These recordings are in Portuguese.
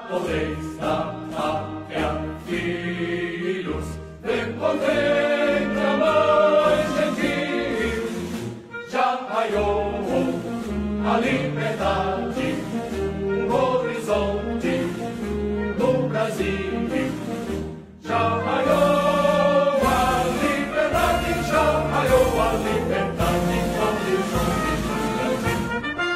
Modesta, pátria, filhos, contempla a mãe gentil, já raiou a liberdade, um horizonte no Brasil, já raiou a liberdade, já raiou a liberdade, horizonte no Brasil.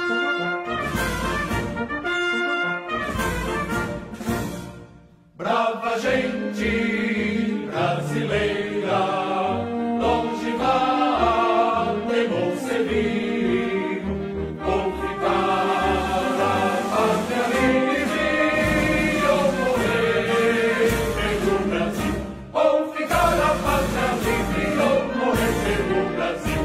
Brava gente brasileira, longe vá, temor servir, ou ficar a pátria livre, ou morrer pelo Brasil, ou ficar a pátria livre, ou morrer pelo Brasil.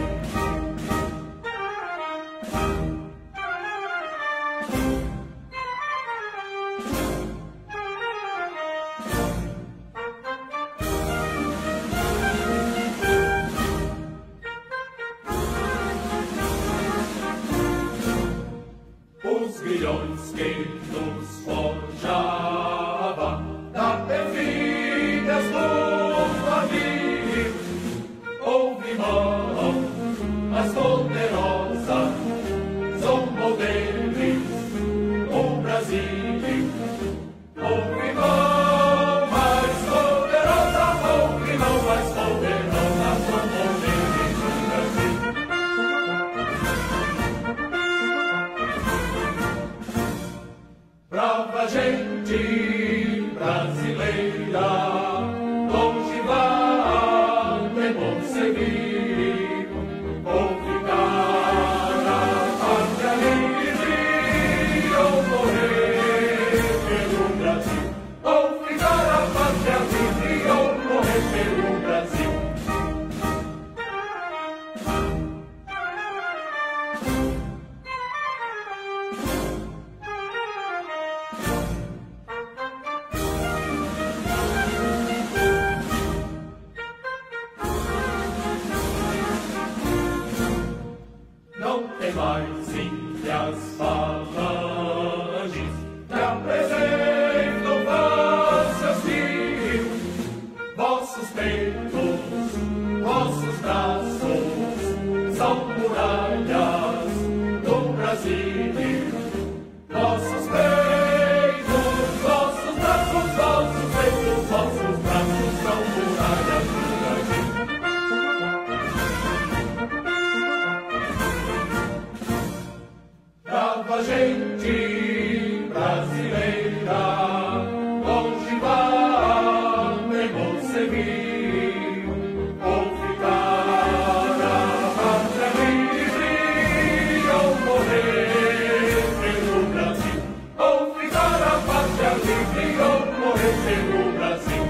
Os grilhões que nos forjava da perfídia do navio, houve mão mais poderosa, zombou deles o Brasil. Houve mão mais poderosa, houve mão mais poderosa, zombou deles o Brasil. Brava gente brasileira, longe vá, temor seguir, ou ficar a pátria livre, ou morrer pelo Brasil, ou ficar a pátria livre, ou morrer pelo Brasil. Não tem mais índias falanges que apresentam vossos rios, vossos peitos, vossos braços são muralhas do Brasil. Vossos peitos, vossos braços, vossos peitos, vossos braços são muralhas do Brasil. Brava gente brasileira, longe vá, temor seguir, ou ficar a pátria livre, ou morrer pelo Brasil, ou ficar a pátria livre, ou morrer pelo Brasil.